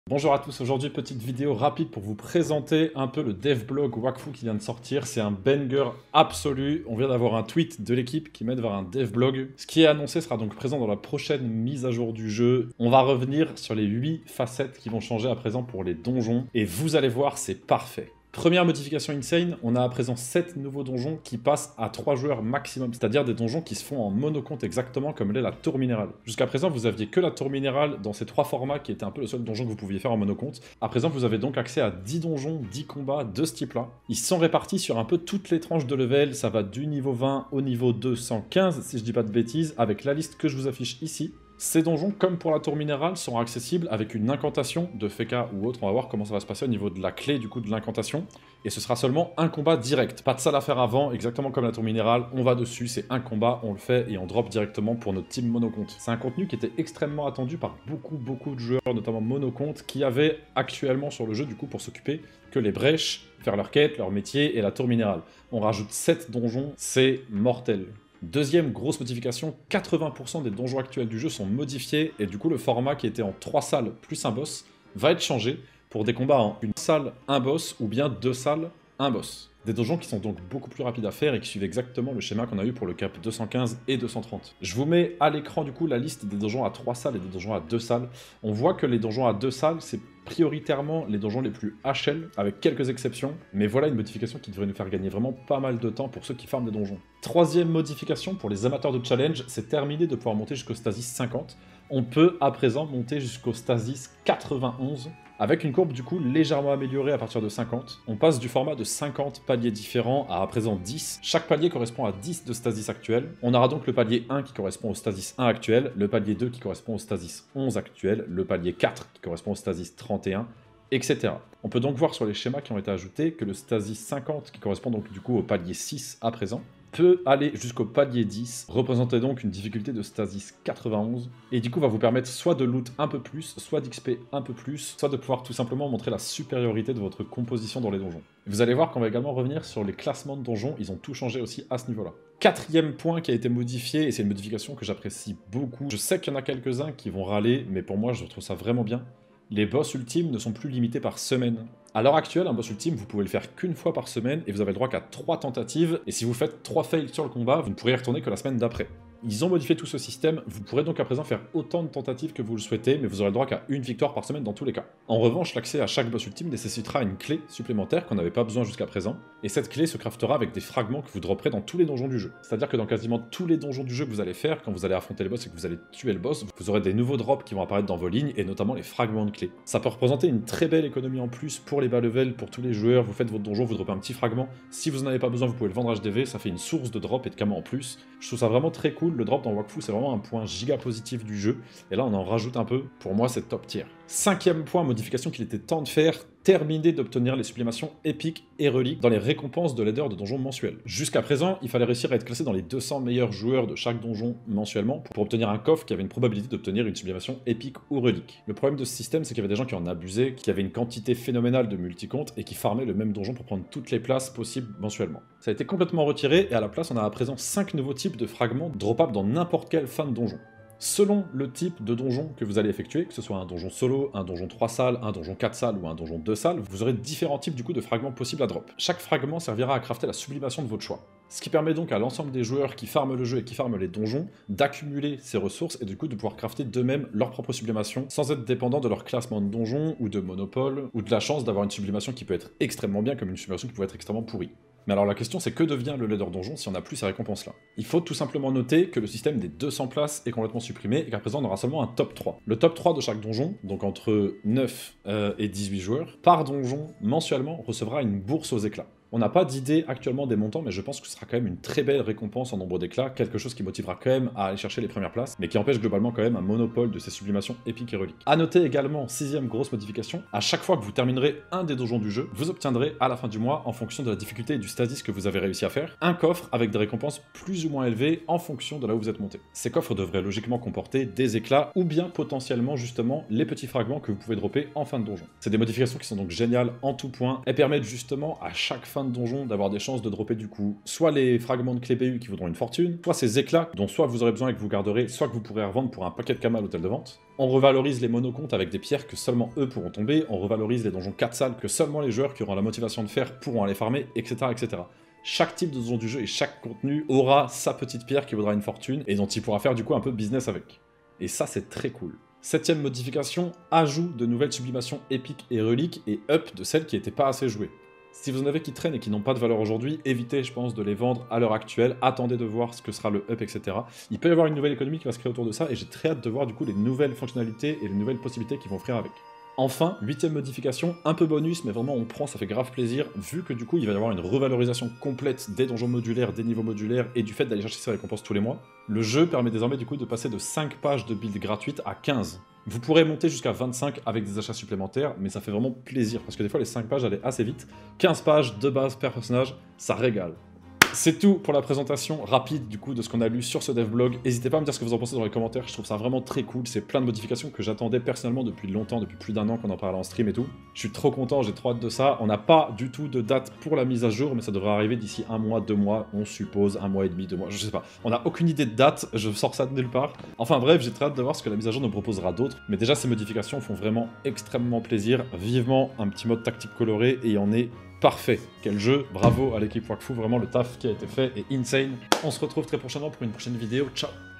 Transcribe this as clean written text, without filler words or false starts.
Bonjour à tous, aujourd'hui petite vidéo rapide pour vous présenter un peu le devblog Wakfu qui vient de sortir. C'est un banger absolu, on vient d'avoir un tweet de l'équipe qui mène vers un devblog. Ce qui est annoncé sera donc présent dans la prochaine mise à jour du jeu. On va revenir sur les 8 facettes qui vont changer à présent pour les donjons et vous allez voir, c'est parfait. Première modification insane, on a à présent 7 nouveaux donjons qui passent à 3 joueurs maximum, c'est-à-dire des donjons qui se font en monocompte exactement comme l'est la tour minérale. Jusqu'à présent, vous aviez que la tour minérale dans ces 3 formats qui étaient un peu le seul donjon que vous pouviez faire en monocompte. À présent, vous avez donc accès à 10 donjons, 10 combats de ce type-là. Ils sont répartis sur un peu toutes les tranches de level, ça va du niveau 20 au niveau 215, si je dis pas de bêtises, avec la liste que je vous affiche ici. Ces donjons, comme pour la tour minérale, seront accessibles avec une incantation de Feka ou autre. On va voir comment ça va se passer au niveau de la clé du coup de l'incantation. Et ce sera seulement un combat direct. Pas de salle à faire avant, exactement comme la tour minérale. On va dessus, c'est un combat, on le fait et on drop directement pour notre team monocompte. C'est un contenu qui était extrêmement attendu par beaucoup de joueurs, notamment monocompte, qui avaient actuellement sur le jeu du coup pour s'occuper que les brèches, faire leur quête, leur métier et la tour minérale. On rajoute 7 donjons, c'est mortel. Deuxième grosse modification, 80% des donjons actuels du jeu sont modifiés et du coup le format qui était en 3 salles plus un boss va être changé pour des combats en une salle, un boss ou bien 2 salles, un boss. Des donjons qui sont donc beaucoup plus rapides à faire et qui suivent exactement le schéma qu'on a eu pour le cap 215 et 230. Je vous mets à l'écran du coup la liste des donjons à 3 salles et des donjons à 2 salles. On voit que les donjons à 2 salles, c'est prioritairement les donjons les plus HL, avec quelques exceptions, mais voilà une modification qui devrait nous faire gagner vraiment pas mal de temps pour ceux qui farment des donjons. Troisième modification pour les amateurs de challenge, c'est terminé de pouvoir monter jusqu'au Stasis 50. On peut à présent monter jusqu'au Stasis 91, avec une courbe du coup légèrement améliorée à partir de 50. On passe du format de 50 paliers différents à présent 10. Chaque palier correspond à 10 de Stasis actuel. On aura donc le palier 1 qui correspond au Stasis 1 actuel, le palier 2 qui correspond au Stasis 11 actuel, le palier 4 qui correspond au Stasis 31, etc. On peut donc voir sur les schémas qui ont été ajoutés que le Stasis 50, qui correspond donc du coup au palier 6 à présent, peut aller jusqu'au palier 10, représenter donc une difficulté de Stasis 91, et du coup va vous permettre soit de loot un peu plus, soit d'XP un peu plus, soit de pouvoir tout simplement montrer la supériorité de votre composition dans les donjons. Vous allez voir qu'on va également revenir sur les classements de donjons, ils ont tout changé aussi à ce niveau-là. Quatrième point qui a été modifié, et c'est une modification que j'apprécie beaucoup, je sais qu'il y en a quelques-uns qui vont râler, mais pour moi je trouve ça vraiment bien. Les boss ultimes ne sont plus limités par semaine. À l'heure actuelle, un boss ultime, vous pouvez le faire qu'une fois par semaine et vous avez le droit qu'à 3 tentatives. Et si vous faites 3 fails sur le combat, vous ne pourrez y retourner que la semaine d'après. Ils ont modifié tout ce système, vous pourrez donc à présent faire autant de tentatives que vous le souhaitez, mais vous aurez le droit qu'à une victoire par semaine dans tous les cas. En revanche, l'accès à chaque boss ultime nécessitera une clé supplémentaire qu'on n'avait pas besoin jusqu'à présent, et cette clé se craftera avec des fragments que vous dropperez dans tous les donjons du jeu. C'est-à-dire que dans quasiment tous les donjons du jeu que vous allez faire, quand vous allez affronter les boss et que vous allez tuer le boss, vous aurez des nouveaux drops qui vont apparaître dans vos lignes, et notamment les fragments de clés. Ça peut représenter une très belle économie en plus pour les bas level, pour tous les joueurs, vous faites votre donjon, vous droppez un petit fragment, si vous n'en avez pas besoin, vous pouvez le vendre HDV, ça fait une source de drop et de camo en plus. Je trouve ça vraiment très cool, le drop dans Wakfu, c'est vraiment un point giga positif du jeu, et là on en rajoute un peu, pour moi c'est top tier. Cinquième point, modification qu'il était temps de faire, terminer d'obtenir les sublimations épiques et reliques dans les récompenses de l'aideur de donjon mensuel. Jusqu'à présent, il fallait réussir à être classé dans les 200 meilleurs joueurs de chaque donjon mensuellement pour obtenir un coffre qui avait une probabilité d'obtenir une sublimation épique ou relique. Le problème de ce système, c'est qu'il y avait des gens qui en abusaient, qui avaient une quantité phénoménale de multicomptes et qui farmaient le même donjon pour prendre toutes les places possibles mensuellement. Ça a été complètement retiré et à la place, on a à présent 5 nouveaux types de fragments droppables dans n'importe quelle fin de donjon. Selon le type de donjon que vous allez effectuer, que ce soit un donjon solo, un donjon 3 salles, un donjon 4 salles ou un donjon 2 salles, vous aurez différents types du coup de fragments possibles à drop. Chaque fragment servira à crafter la sublimation de votre choix. Ce qui permet donc à l'ensemble des joueurs qui farment le jeu et qui farment les donjons d'accumuler ces ressources et du coup de pouvoir crafter d'eux-mêmes leur propre sublimation sans être dépendant de leur classement de donjon ou de monopole ou de la chance d'avoir une sublimation qui peut être extrêmement bien comme une sublimation qui peut être extrêmement pourrie. Mais alors la question c'est que devient le leader donjon si on n'a plus ces récompenses là? Il faut tout simplement noter que le système des 200 places est complètement supprimé et qu'à présent on aura seulement un top 3. Le top 3 de chaque donjon, donc entre 9 et 18 joueurs, par donjon mensuellement recevra une bourse aux éclats. On n'a pas d'idée actuellement des montants, mais je pense que ce sera quand même une très belle récompense en nombre d'éclats, quelque chose qui motivera quand même à aller chercher les premières places, mais qui empêche globalement quand même un monopole de ces sublimations épiques et reliques. A noter également, 6ème grosse modification, à chaque fois que vous terminerez un des donjons du jeu, vous obtiendrez à la fin du mois, en fonction de la difficulté et du stasis que vous avez réussi à faire, un coffre avec des récompenses plus ou moins élevées en fonction de là où vous êtes monté. Ces coffres devraient logiquement comporter des éclats ou bien potentiellement justement les petits fragments que vous pouvez dropper en fin de donjon. C'est des modifications qui sont donc géniales en tout point et permettent justement à chaque fin fin de donjon d'avoir des chances de dropper du coup soit les fragments de clé BU qui vaudront une fortune, soit ces éclats dont soit vous aurez besoin et que vous garderez, soit que vous pourrez revendre pour un paquet de kamas à l'hôtel de vente. On revalorise les monocomptes avec des pierres que seulement eux pourront tomber, on revalorise les donjons 4 salles que seulement les joueurs qui auront la motivation de faire pourront aller farmer, etc. etc. Chaque type de donjon du jeu et chaque contenu aura sa petite pierre qui vaudra une fortune et dont il pourra faire du coup un peu de business avec. Et ça c'est très cool. 7ème modification, ajout de nouvelles sublimations épiques et reliques et up de celles qui n'étaient pas assez jouées. Si vous en avez qui traînent et qui n'ont pas de valeur aujourd'hui, évitez je pense de les vendre à l'heure actuelle, attendez de voir ce que sera le up, etc. Il peut y avoir une nouvelle économie qui va se créer autour de ça et j'ai très hâte de voir du coup les nouvelles fonctionnalités et les nouvelles possibilités qui vont offrir avec. Enfin, 8ème modification, un peu bonus, mais vraiment on prend, ça fait grave plaisir, vu que du coup il va y avoir une revalorisation complète des donjons modulaires, des niveaux modulaires, et du fait d'aller chercher ces récompenses tous les mois. Le jeu permet désormais du coup de passer de 5 pages de build gratuites à 15. Vous pourrez monter jusqu'à 25 avec des achats supplémentaires, mais ça fait vraiment plaisir, parce que des fois les 5 pages allaient assez vite. 15 pages de base per personnage, ça régale. C'est tout pour la présentation rapide du coup de ce qu'on a lu sur ce devblog. N'hésitez pas à me dire ce que vous en pensez dans les commentaires, je trouve ça vraiment très cool, c'est plein de modifications que j'attendais personnellement depuis longtemps, depuis plus d'1 an qu'on en parlait en stream et tout. Je suis trop content, j'ai trop hâte de ça. On n'a pas du tout de date pour la mise à jour, mais ça devrait arriver d'ici 1 mois, 2 mois, on suppose, 1 mois et demi, 2 mois, je sais pas. On n'a aucune idée de date, je sors ça de nulle part. Enfin bref, j'ai très hâte de voir ce que la mise à jour nous proposera d'autre, mais déjà ces modifications font vraiment extrêmement plaisir. Vivement un petit mode tactique coloré et on est parfait. Quel jeu, bravo à l'équipe Wakfu, vraiment le taf qui a été fait est insane. On se retrouve très prochainement pour une prochaine vidéo, ciao.